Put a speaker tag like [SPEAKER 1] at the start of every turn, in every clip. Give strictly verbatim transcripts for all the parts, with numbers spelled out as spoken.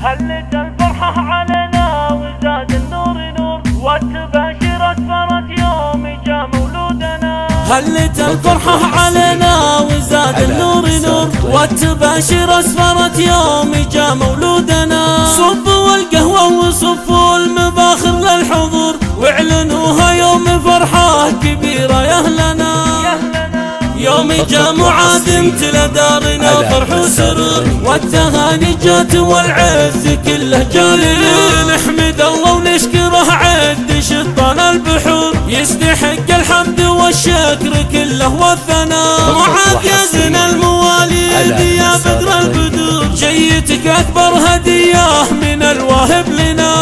[SPEAKER 1] هلت الفرحة علينا وزاد النور نور، والتباشر أسفرت يوم جاء مولودنا.
[SPEAKER 2] هلت الفرحة علينا وزاد النور نور، والتباشر أسفرت يوم جاء مولودنا. صبوا القهوة وصفوا المباخر للحضور، واعلنوها يوم فرحة كبيرة يا أهلنا. يوم جاء معاذ امتلى دارنا فرح وسرور، والتهاني جات والعز كله جالنا. نحمد الله ونشكره عد شطان البحور، يستحق الحمد والشكر كله والثناء. معاذ يا زين المواليد يا بدر البدور، جيتك أكبر هدية من الواهب لنا.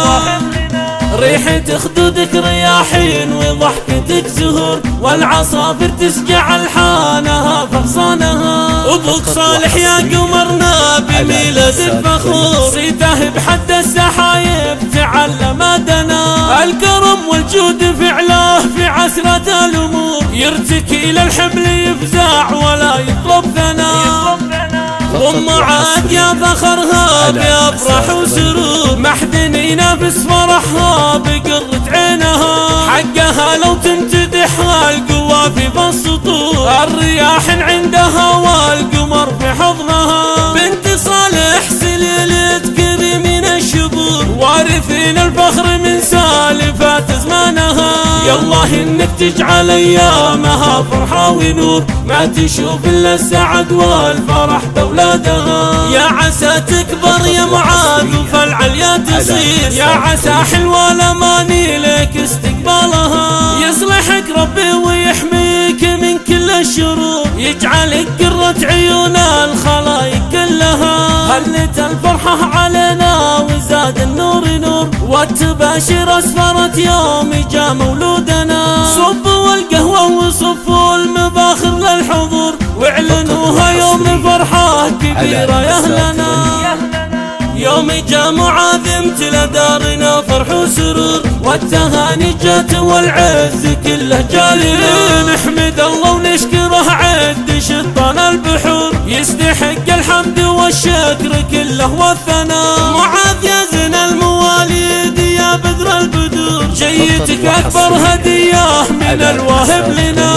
[SPEAKER 2] ريحة خدودك رياحين وضحكتك زهور، والعصافر تسجع الحانها فغصانها. أبوك صالح يا قمرنا بميلاد فخور، صيته بحد السحايب تعلم دنا. الكرم والجود فعله في عسرة الأمور، يرتكي للحمل يفزع ولا يطلب ثناء. ام معاذ يا فخرها بأفراح وسرور، ما حد ينافس فرحها بقرة عينها. حقها لو تمتدحها القوافي بالسطور، الرياح عندها والقمر في حضنها. بنت صالح سليلة كريم الشبور، وارثين الفخر من سالفات زمانها. يالله انك تجعل ايامها فرحة ونور، ما تشوف الا السعد والفرح باولادها. يا عسى تكبر يا معاذ وفالعليا تصير، يا عسى حلوة الاماني لك استقبالها. يصلحك ربي ويحميك من كل الشرور، يجعلك قرة عيون الخلايق كلها. هلت الفرحة علينا وزاد النور نور، والتباشر اسفرت يوم جاء مولودنا. صبوا القهوة وصفوا المباخر للحضور، واعلنوها يوم فرحة كبيرة يا أهلنا. يوم جاء معاذ امتلى دارنا فرح وسرور، والتهاني جات والعز كله جالنا. نحمد الله ونشكره عد شطان البحور، يستحق الحمد والشكر كله والثناء. معاذ يا زين المواليد يا بدر البدور، جيتك أكبر هدية من الواهب لنا.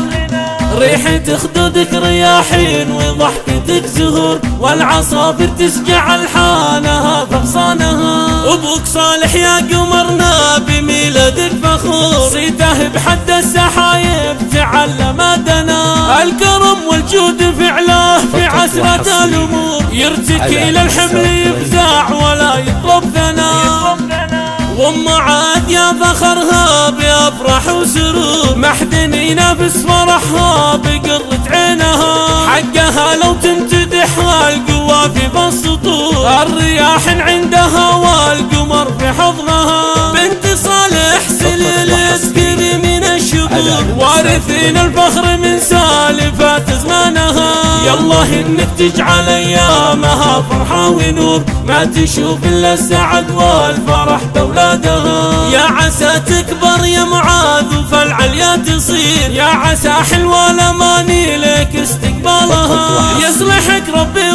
[SPEAKER 2] ريحة خدودك رياحين وضحكتك زهور، والعصافر تسجع الحانها فغصانها. أبوك صالح يا قمرنا بميلادك فخور، صيته بحد السحايب تعلم دنا. الكرم والجود فعله في عسرة الأمور، يرتكي للحمل يفزع ولا يطلب ثناء. وام معاذ يا فخرها بأفراح وسرور، ما حد ينافس فرحها بقرة عينها. حقها لو تمتدحها القوافي بالسطور، الرياح عندها والقمر في حضنها. بنت صالح سليلة كريم الشبور، وارثين الفخر من سالفات زمانها. يالله انك تجعل ايامها فرحة ونور، ما تشوف الا السعد والفرح باولادها. يا عسى تكبر يا معاذ وفالعليا تصير، يا عسى حلوة الاماني لك استقبالها. يصلحك ربي